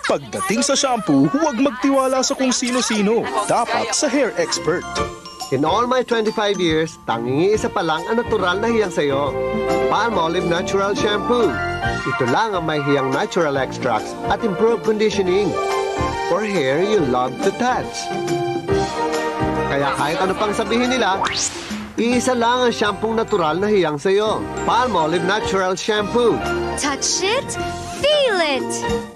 Pagdating sa shampoo, huwag magtiwala sa kung sino-sino. Dapat sa hair expert. In all my 25 years, tanging isa pa lang ang natural na hiyang sayo. Palmolive Natural Shampoo. Ito lang ang may hiyang natural extracts at improved conditioning. For hair you love to touch. Kaya kahit ano pang sabihin nila, iisa lang ang shampoo natural na hiyang sayo. Palmolive Natural Shampoo. Touch it, feel it.